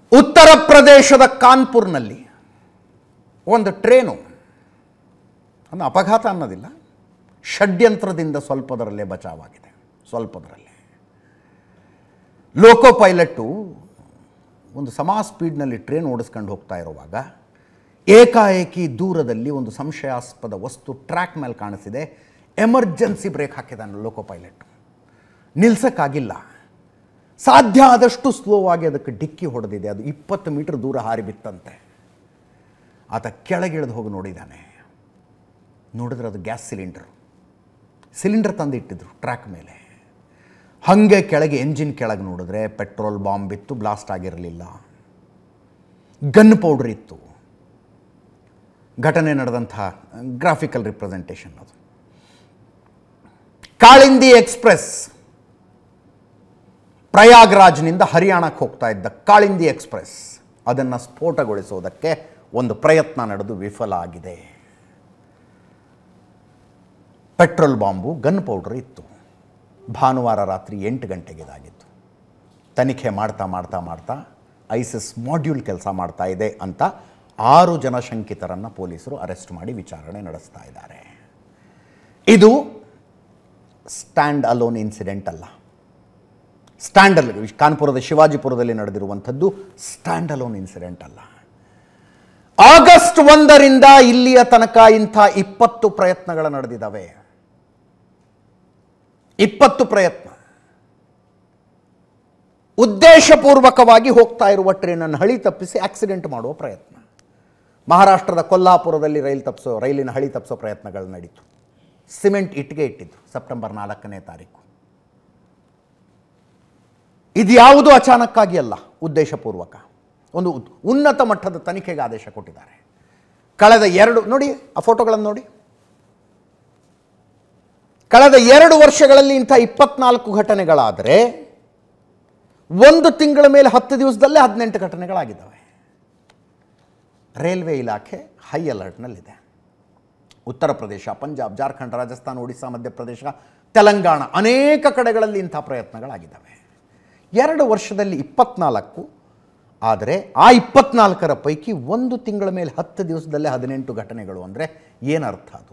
ಉತ್ತರ ಪ್ರದೇಶದ ಕಾನ್ಪುರ್ನಲ್ಲಿ ಒಂದು ಟ್ರೇನು ಒಂದು ಅಪಘಾತ ಅನ್ನೋದಿಲ್ಲ, ಷಡ್ಯಂತ್ರದಿಂದ ಸ್ವಲ್ಪದರಲ್ಲೇ ಬಚಾವಾಗಿದೆ. ಸ್ವಲ್ಪದರಲ್ಲೇ ಲೋಕೋ ಪೈಲಟ್ಟು ಒಂದು ಸಮ ಸ್ಪೀಡ್ನಲ್ಲಿ ಟ್ರೇನ್ ಓಡಿಸ್ಕೊಂಡು ಹೋಗ್ತಾ ಇರುವಾಗ ಏಕಾಏಕಿ ದೂರದಲ್ಲಿ ಒಂದು ಸಂಶಯಾಸ್ಪದ ವಸ್ತು ಟ್ರ್ಯಾಕ್ ಮೇಲೆ ಕಾಣಿಸಿದೆ. ಎಮರ್ಜೆನ್ಸಿ ಬ್ರೇಕ್ ಹಾಕಿದಾನೆ ಲೋಕೋ ಪೈಲಟ್ಟು. ನಿಲ್ಸಕ್ಕಾಗಿಲ್ಲ, ಸಾಧ್ಯ ಆದಷ್ಟು ಸ್ಲೋ ಆಗಿ ಅದಕ್ಕೆ ಡಿಕ್ಕಿ ಹೊಡೆದಿದೆ. ಅದು 20 ಮೀಟರ್ ದೂರ ಹಾರಿ ಬಿತ್ತಂತೆ. ಆತ ಕೆಳಗಿಳಿದು ಹೋಗಿ ನೋಡಿದ್ದಾನೆ. ನೋಡಿದ್ರೆ ಅದು ಗ್ಯಾಸ್ ಸಿಲಿಂಡರ್ ತಂದಿಟ್ಟಿದ್ರು ಟ್ರ್ಯಾಕ್ ಮೇಲೆ. ಹಾಗೆ ಕೆಳಗೆ ಎಂಜಿನ್ ಕೆಳಗೆ ನೋಡಿದ್ರೆ ಪೆಟ್ರೋಲ್ ಬಾಂಬ್ ಇತ್ತು, ಬ್ಲಾಸ್ಟ್ ಆಗಿರಲಿಲ್ಲ. ಗನ್ ಪೌಡರ್ ಇತ್ತು. ಘಟನೆ ನಡೆದಂಥ ಗ್ರಾಫಿಕಲ್ ರಿಪ್ರೆಸೆಂಟೇಷನ್ ಅದು. ಕಾಳಿಂದಿ ಎಕ್ಸ್ಪ್ರೆಸ್, ಪ್ರಯಾಗ್ರಾಜ್ನಿಂದ ಹರಿಯಾಣಕ್ಕೆ ಹೋಗ್ತಾ ಇದ್ದ ಕಾಳಿಂದಿ ಎಕ್ಸ್ಪ್ರೆಸ್, ಅದನ್ನು ಸ್ಫೋಟಗೊಳಿಸೋದಕ್ಕೆ ಒಂದು ಪ್ರಯತ್ನ ನಡೆದು ವಿಫಲ ಆಗಿದೆ. ಪೆಟ್ರೋಲ್ ಬಾಂಬು, ಗನ್ ಪೌಡರ್ ಇತ್ತು. ಭಾನುವಾರ ರಾತ್ರಿ 8 ಗಂಟೆಗೆ ಇದಾಗಿತ್ತು. ತನಿಖೆ ಮಾಡ್ತಾ ಮಾಡ್ತಾ ಮಾಡ್ತಾ ಐಸಿಸ್ ಮಾಡ್ಯೂಲ್ ಕೆಲಸ ಮಾಡ್ತಾ ಇದೆ ಅಂತ 6 ಜನ ಶಂಕಿತರನ್ನು ಪೊಲೀಸರು ಅರೆಸ್ಟ್ ಮಾಡಿ ವಿಚಾರಣೆ ನಡೆಸ್ತಾ ಇದ್ದಾರೆ. ಇದು ಸ್ಟ್ಯಾಂಡ್ ಅಲೋನ್ ಇನ್ಸಿಡೆಂಟ್ ಅಲ್ಲ. ಕಾನ್ಪುರದ ಶಿವಾಜಿಪುರದಲ್ಲಿ ನಡೆದಿರುವಂಥದ್ದು ಸ್ಟ್ಯಾಂಡ್ ಅಲೋನ್ ಇನ್ಸಿಡೆಂಟ್ ಅಲ್ಲ. ಆಗಸ್ಟ್ 1ರಿಂದ ಇಲ್ಲಿಯ ತನಕ ಇಂಥ 20 ಪ್ರಯತ್ನಗಳು ನಡೆದಿದ್ದಾವೆ. 20 ಪ್ರಯತ್ನ. ಉದ್ದೇಶಪೂರ್ವಕವಾಗಿ ಹೋಗ್ತಾ ಇರುವ ಟ್ರೈನನ್ನು ಹಳಿ ತಪ್ಪಿಸಿ ಆಕ್ಸಿಡೆಂಟ್ ಮಾಡುವ ಪ್ರಯತ್ನ. ಮಹಾರಾಷ್ಟ್ರದ ಕೊಲ್ಹಾಪುರದಲ್ಲಿ ರೈಲಿನ ಹಳಿ ತಪ್ಪಿಸೋ ಪ್ರಯತ್ನಗಳು ನಡೀತು. ಸಿಮೆಂಟ್ ಇಟ್ಟಿಗೆ ಇಟ್ಟಿದ್ದು ಸೆಪ್ಟೆಂಬರ್ 4ನೇ ತಾರೀಕು. ಇದ್ಯಾವುದೂ ಅಚಾನಕ್ಕಾಗಿ ಅಲ್ಲ, ಉದ್ದೇಶಪೂರ್ವಕ. ಒಂದು ಉನ್ನತ ಮಟ್ಟದ ತನಿಖೆಗೆ ಆದೇಶ ಕೊಟ್ಟಿದ್ದಾರೆ. ಕಳೆದ 2 ನೋಡಿ ಆ ಫೋಟೋಗಳನ್ನು ನೋಡಿ. ಕಳೆದ 2 ವರ್ಷಗಳಲ್ಲಿ ಇಂಥ 24 ಘಟನೆಗಳಾದರೆ 1 ತಿಂಗಳ ಮೇಲೆ 10 ದಿವಸದಲ್ಲೇ 18 ಘಟನೆಗಳಾಗಿದ್ದಾವೆ. ರೈಲ್ವೆ ಇಲಾಖೆ ಹೈ ಅಲರ್ಟ್ನಲ್ಲಿದೆ. ಉತ್ತರ ಪ್ರದೇಶ, ಪಂಜಾಬ್, ಜಾರ್ಖಂಡ್, ರಾಜಸ್ಥಾನ, ಒಡಿಶಾ, ಮಧ್ಯಪ್ರದೇಶ, ತೆಲಂಗಾಣ ಅನೇಕ ಕಡೆಗಳಲ್ಲಿ ಇಂಥ ಪ್ರಯತ್ನಗಳಾಗಿದ್ದಾವೆ. 2 ವರ್ಷದಲ್ಲಿ 24, ಆದರೆ ಆ 24ರ ಪೈಕಿ 1 ತಿಂಗಳ ಮೇಲೆ 10 ದಿವಸದಲ್ಲೇ 18 ಘಟನೆಗಳು ಅಂದರೆ ಏನರ್ಥ ಅದು?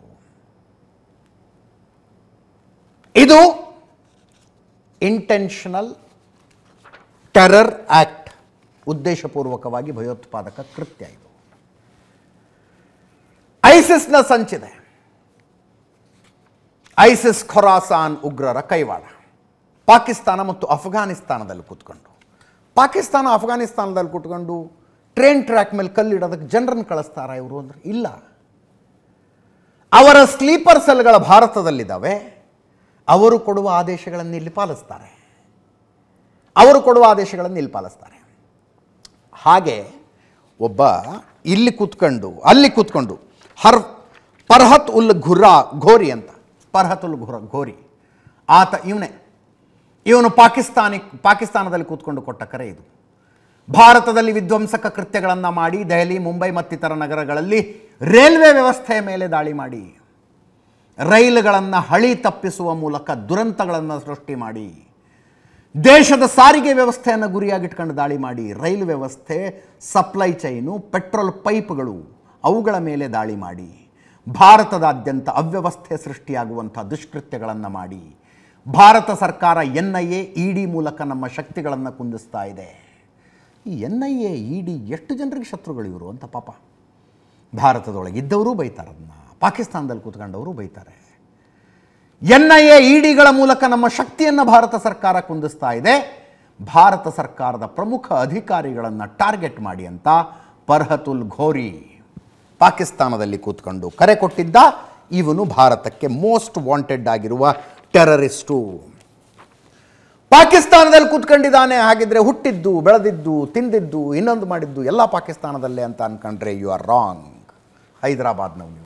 ಇದು ಇಂಟೆನ್ಷನಲ್ ಟೆರರ್ ಆಕ್ಟ್, ಉದ್ದೇಶಪೂರ್ವಕವಾಗಿ ಭಯೋತ್ಪಾದಕ ಕೃತ್ಯ. ಇದು ಐಸಿಸ್ನ ಸಂಚಿದೆ. ಐಸಿಸ್ ಖೊರಾಸಾನ್ ಉಗ್ರರ ಕೈವಾಡ. ಪಾಕಿಸ್ತಾನ ಮತ್ತು ಅಫ್ಘಾನಿಸ್ತಾನದಲ್ಲಿ ಕೂತ್ಕೊಂಡು, ಅಫ್ಘಾನಿಸ್ತಾನದಲ್ಲಿ ಕೂತ್ಕೊಂಡು ಟ್ರೈನ್ ಟ್ರ್ಯಾಕ್ ಮೇಲೆ ಕಲ್ಲಿಡೋದಕ್ಕೆ ಜನರನ್ನು ಕಳಿಸ್ತಾರ ಇವರು ಅಂದ್ರೆ ಇಲ್ಲ. ಅವರ ಸ್ಲೀಪರ್ ಸೆಲ್ಗಳ ಭಾರತದಲ್ಲಿದ್ದಾವೆ. ಅವರು ಕೊಡುವ ಆದೇಶಗಳನ್ನು ಇಲ್ಲಿ ಪಾಲಿಸ್ತಾರೆ. ಹಾಗೆ ಒಬ್ಬ ಇಲ್ಲಿ ಕೂತ್ಕೊಂಡು ಅಲ್ಲಿ ಕೂತ್ಕೊಂಡು ಫರ್ಹತ್ ಉಲ್ ಘೋರಿ ಅಂತ, ಫರ್ಹತ್ ಉಲ್ ಘೋರಿ ಆತ ಇವನು ಪಾಕಿಸ್ತಾನದಲ್ಲಿ ಕೂತ್ಕೊಂಡು ಕೊಟ್ಟ ಕರೆ ಇದು. ಭಾರತದಲ್ಲಿ ವಿಧ್ವಂಸಕ ಕೃತ್ಯಗಳನ್ನು ಮಾಡಿ ದೆಹಲಿ, ಮುಂಬೈ ಮತ್ತಿತರ ನಗರಗಳಲ್ಲಿ ರೈಲ್ವೆ ವ್ಯವಸ್ಥೆಯ ಮೇಲೆ ದಾಳಿ ಮಾಡಿ, ರೈಲುಗಳನ್ನು ಹಳಿ ತಪ್ಪಿಸುವ ಮೂಲಕ ದುರಂತಗಳನ್ನು ಸೃಷ್ಟಿ ಮಾಡಿ, ದೇಶದ ಸಾರಿಗೆ ವ್ಯವಸ್ಥೆಯನ್ನು ಗುರಿಯಾಗಿಟ್ಕೊಂಡು ದಾಳಿ ಮಾಡಿ, ರೈಲು ವ್ಯವಸ್ಥೆ, ಸಪ್ಲೈ ಚೈನು, ಪೆಟ್ರೋಲ್ ಪೈಪ್ಗಳು ಅವುಗಳ ಮೇಲೆ ದಾಳಿ ಮಾಡಿ, ಭಾರತದಾದ್ಯಂತ ಅವ್ಯವಸ್ಥೆ ಸೃಷ್ಟಿಯಾಗುವಂಥ ದುಷ್ಕೃತ್ಯಗಳನ್ನು ಮಾಡಿ, ಭಾರತ ಸರ್ಕಾರ NIA, ED ಮೂಲಕ ನಮ್ಮ ಶಕ್ತಿಗಳನ್ನು ಕುಂದಿಸ್ತಾ ಇದೆ. ಈ NIA, ED ಎಷ್ಟು ಜನರಿಗೆ ಶತ್ರುಗಳು ಇವರು ಅಂತ ಪಾಪ ಭಾರತದೊಳಗೆ ಇದ್ದವರು ಬೈತಾರೆ. ಅದನ್ನು ಪಾಕಿಸ್ತಾನದಲ್ಲಿ ಕೂತ್ಕೊಂಡವರು ಬೈತಾರೆ. NIA, EDಗಳ ಮೂಲಕ ನಮ್ಮ ಶಕ್ತಿಯನ್ನು ಭಾರತ ಸರ್ಕಾರ ಕುಂದಿಸ್ತಾ ಇದೆ. ಭಾರತ ಸರ್ಕಾರದ ಪ್ರಮುಖ ಅಧಿಕಾರಿಗಳನ್ನು ಟಾರ್ಗೆಟ್ ಮಾಡಿ ಅಂತ ಫರ್ಹತ್ ಉಲ್ ಘೋರಿ ಪಾಕಿಸ್ತಾನದಲ್ಲಿ ಕೂತ್ಕೊಂಡು ಕರೆ ಕೊಟ್ಟಿದ್ದ. ಇವನು ಭಾರತಕ್ಕೆ ಮೋಸ್ಟ್ ವಾಂಟೆಡ್ ಆಗಿರುವ ಟೆರರಿಸ್ಟು. ಪಾಕಿಸ್ತಾನದಲ್ಲಿ ಕೂತ್ಕೊಂಡಿದ್ದಾನೆ. ಹಾಗಿದ್ರೆ ಹುಟ್ಟಿದ್ದು, ಬೆಳೆದಿದ್ದು, ತಿಂದಿದ್ದು, ಇನ್ನೊಂದು ಮಾಡಿದ್ದು ಎಲ್ಲ ಪಾಕಿಸ್ತಾನದಲ್ಲೇ ಅಂತ ಅನ್ಕೊಂಡ್ರೆ ಯು ಆರ್ ರಾಂಗ್. ಹೈದರಾಬಾದ್ನವನು,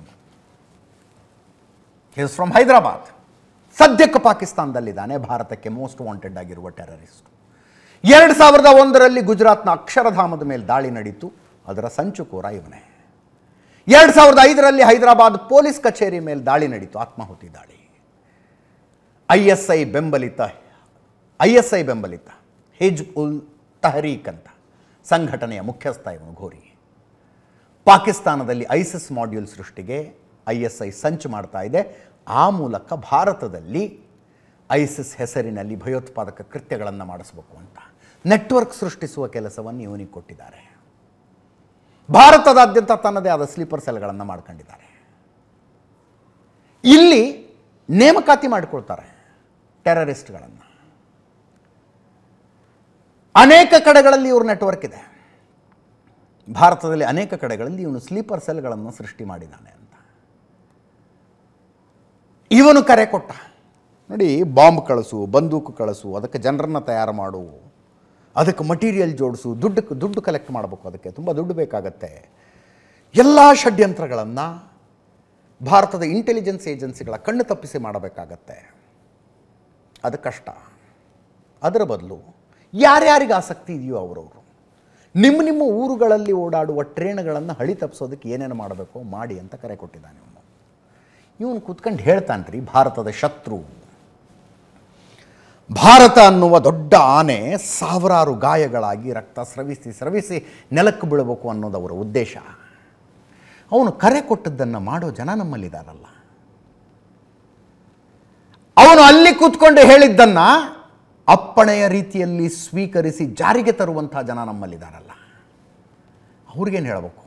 ಹಿ ಇಸ್ ಫ್ರಮ್ ಹೈದರಾಬಾದ್. ಸದ್ಯಕ್ಕೆ ಪಾಕಿಸ್ತಾನದಲ್ಲಿದ್ದಾನೆ. ಭಾರತಕ್ಕೆ ಮೋಸ್ಟ್ ವಾಂಟೆಡ್ ಆಗಿರುವ ಟೆರರಿಸ್ಟ್. 2001ರಲ್ಲಿ ಗುಜರಾತ್ನ ಅಕ್ಷರಧಾಮದ ಮೇಲೆ ದಾಳಿ ನಡೀತು. ಅದರ ಸಂಚುಕೋರ ಇವನೇ. 2005ರಲ್ಲಿ ಹೈದರಾಬಾದ್ ಪೊಲೀಸ್ ಕಚೇರಿ ಮೇಲೆ ದಾಳಿ ನಡೀತು, ಆತ್ಮಾಹುತಿ ದಾಳಿ. ISI ಬೆಂಬಲಿತ ಹಿಜ್ಬ್ ಉಲ್ ತಹರೀಕ್ ಅಂತ ಸಂಘಟನೆಯ ಮುಖ್ಯಸ್ಥ ಇವನು ಘೋರಿ. ಪಾಕಿಸ್ತಾನದಲ್ಲಿ ಐಸಿಸ್ ಮಾಡ್ಯೂಲ್ ಸೃಷ್ಟಿಗೆ ISI ಸಂಚು ಮಾಡ್ತಾ ಇದೆ. ಆ ಮೂಲಕ ಭಾರತದಲ್ಲಿ ಐಸಿಸ್ ಹೆಸರಿನಲ್ಲಿ ಭಯೋತ್ಪಾದಕ ಕೃತ್ಯಗಳನ್ನು ಮಾಡಿಸಬೇಕು ಅಂತ ನೆಟ್ವರ್ಕ್ ಸೃಷ್ಟಿಸುವ ಕೆಲಸವನ್ನು ಇವನಿಗೆ ಕೊಟ್ಟಿದ್ದಾರೆ. ಭಾರತದಾದ್ಯಂತ ತನ್ನದೇ ಆದ ಸ್ಲೀಪರ್ ಸೆಲ್ಗಳನ್ನು ಮಾಡ್ಕೊಂಡಿದ್ದಾರೆ. ಇಲ್ಲಿ ನೇಮಕಾತಿ ಮಾಡಿಕೊಳ್ತಾರೆ ಟೆರರಿಸ್ಟ್ಗಳನ್ನು. ಅನೇಕ ಕಡೆಗಳಲ್ಲಿ ಇವ್ರ ನೆಟ್ವರ್ಕ್ ಇದೆ. ಭಾರತದಲ್ಲಿ ಅನೇಕ ಕಡೆಗಳಲ್ಲಿ ಇವನು ಸ್ಲೀಪರ್ ಸೆಲ್ಗಳನ್ನು ಸೃಷ್ಟಿ ಮಾಡಿದ್ದಾನೆ ಅಂತ ಇವನು ಕರೆ ಕೊಟ್ಟ. ನೋಡಿ, ಬಾಂಬ್ ಕಳಿಸು, ಬಂದೂಕು ಕಳಿಸು, ಅದಕ್ಕೆ ಜನರನ್ನು ತಯಾರು ಮಾಡು, ಅದಕ್ಕೆ ಮಟೀರಿಯಲ್ ಜೋಡಿಸು, ದುಡ್ಡು ಕಲೆಕ್ಟ್ ಮಾಡಬೇಕು, ಅದಕ್ಕೆ ತುಂಬ ದುಡ್ಡು ಬೇಕಾಗತ್ತೆ. ಎಲ್ಲ ಷಡ್ಯಂತ್ರಗಳನ್ನು ಭಾರತದ ಇಂಟೆಲಿಜೆನ್ಸ್ ಏಜೆನ್ಸಿಗಳ ಕಣ್ಣು ತಪ್ಪಿಸಿ ಮಾಡಬೇಕಾಗತ್ತೆ. ಅದು ಕಷ್ಟ. ಅದರ ಬದಲು ಯಾರ್ಯಾರಿಗೆ ಆಸಕ್ತಿ ಇದೆಯೋ ಅವರವರು ನಿಮ್ಮ ಊರುಗಳಲ್ಲಿ ಓಡಾಡುವ ಟ್ರೈನ್ಗಳನ್ನು ಹಳಿ ತಪ್ಪಿಸೋದಕ್ಕೆ ಏನೇನು ಮಾಡಬೇಕೋ ಮಾಡಿ ಅಂತ ಕರೆ ಕೊಟ್ಟಿದ್ದಾನೆ ಇವನು ಕೂತ್ಕೊಂಡು ಹೇಳ್ತಾನೆ ರೀ, ಭಾರತದ ಶತ್ರು. ಭಾರತ ಅನ್ನುವ ದೊಡ್ಡ ಆನೆ ಸಾವಿರಾರು ಗಾಯಗಳಾಗಿ ರಕ್ತ ಸ್ರವಿಸಿ ನೆಲಕ್ಕೆ ಬೀಳಬೇಕು ಅನ್ನೋದು ಅವರ ಉದ್ದೇಶ. ಅವನು ಕರೆ ಕೊಟ್ಟದ್ದನ್ನು ಮಾಡೋ ಜನ ನಮ್ಮಲ್ಲಿದ್ದಾರಲ್ಲ. ಅವನು ಅಲ್ಲಿ ಕೂತ್ಕೊಂಡು ಹೇಳಿದ್ದನ್ನು ಅಪ್ಪಣೆಯ ರೀತಿಯಲ್ಲಿ ಸ್ವೀಕರಿಸಿ ಜಾರಿಗೆ ತರುವಂಥ ಜನ ನಮ್ಮಲ್ಲಿದ್ದಾರಲ್ಲ. ಅವ್ರಿಗೇನು ಹೇಳಬೇಕು?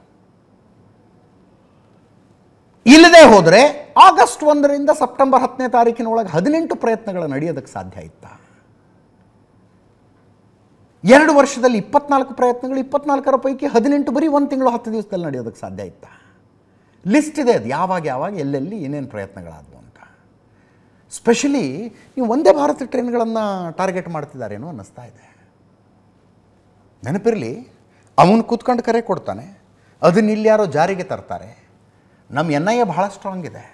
ಇಲ್ಲದೆ ಹೋದರೆ ಆಗಸ್ಟ್ 1ರಿಂದ ಸೆಪ್ಟೆಂಬರ್ 10ನೇ ತಾರೀಕಿನೊಳಗೆ 18 ಪ್ರಯತ್ನಗಳು ನಡೆಯೋದಕ್ಕೆ ಸಾಧ್ಯ ಇತ್ತ. 2 ವರ್ಷದಲ್ಲಿ 24 ಪ್ರಯತ್ನಗಳು, 24ರ ಪೈಕಿ 18 ಬರೀ 1 ತಿಂಗಳು 10 ದಿವಸದಲ್ಲಿ ನಡೆಯೋದಕ್ಕೆ ಸಾಧ್ಯ ಇತ್ತ. ಲಿಸ್ಟ್ ಇದೆ, ಅದು ಯಾವಾಗ ಎಲ್ಲೆಲ್ಲಿ ಏನೇನು ಪ್ರಯತ್ನಗಳಾದವು ಅಂತ. ಸ್ಪೆಷಲಿ ನೀವು ಒಂದೇ ಭಾರತ ಟ್ರೈನ್ಗಳನ್ನು ಟಾರ್ಗೆಟ್ ಮಾಡ್ತಿದ್ದಾರೇನೋ ಅನ್ನಿಸ್ತಾ ಇದೆ. ನೆನಪಿರಲಿ, ಅವನು ಕೂತ್ಕೊಂಡು ಕರೆ ಕೊಡ್ತಾನೆ, ಅದನ್ನ ಇಲ್ಯಾರೋ ಜಾರಿಗೆ ತರ್ತಾರೆ. ನಮ್ಮ NIA ಬಹಳ ಸ್ಟ್ರಾಂಗ್ ಇದೆ.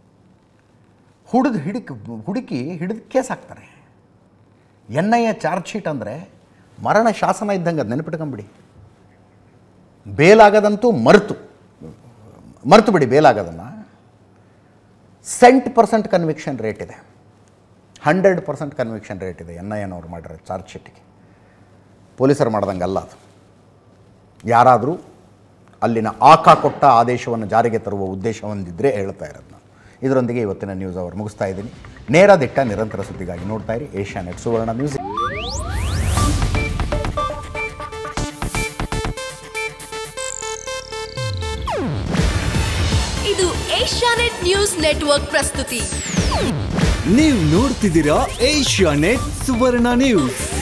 ಹುಡುಕಿ ಹಿಡಿದು ಕೇಸ್ ಹಾಕ್ತಾರೆ. NIA ಚಾರ್ಜ್ ಶೀಟ್ ಅಂದರೆ ಮರಣ ಶಾಸನ ಇದ್ದಂಗೆ, ಅದು ನೆನಪಿಟ್ಕೊಂಬಿಡಿ. ಬೇಲಾಗದಂತೂ ಮರೆತು ಬಿಡಿ. ಬೇಲಾಗೋದನ್ನು 100% ಕನ್ವಿಕ್ಷನ್ ರೇಟ್ ಇದೆ, 100% ಕನ್ವಿಕ್ಷನ್ ರೇಟ್ ಇದೆ NIAನವ್ರು ಮಾಡಿರೋ ಚಾರ್ಜ್ ಶೀಟಿಗೆ. ಪೊಲೀಸರು ಮಾಡ್ದಂಗಲ್ಲ ಅದು. ಯಾರಾದರೂ ಅಲ್ಲಿನ ಕೊಟ್ಟ ಆದೇಶವನ್ನು ಜಾರಿಗೆ ತರುವ ಉದ್ದೇಶ ಹೊಂದಿದ್ರೆ ಹೇಳ್ತಾ ಇರೋದು ನಾನು. ಇದರೊಂದಿಗೆ ಇವತ್ತಿನ ನ್ಯೂಸ್ ಅವರ್ ಮುಗಿಸ್ತಾ ಇದ್ದೀನಿ. ನೇರ ದಿಟ್ಟ ನಿರಂತರ ಸುದ್ದಿಗಾಗಿ ನೋಡ್ತಾ ಇರಿ ಏಷ್ಯಾನೆಟ್ ಸುವರ್ಣ ನ್ಯೂಸ್. ಇದು ಏಷ್ಯಾನೆಟ್ ನ್ಯೂಸ್ ನೆಟ್ವರ್ಕ್ ಪ್ರಸ್ತುತಿ. ನೀವು ನೋಡ್ತಿದ್ದೀರಾ ಏಷ್ಯಾನೆಟ್ ಸುವರ್ಣ ನ್ಯೂಸ್.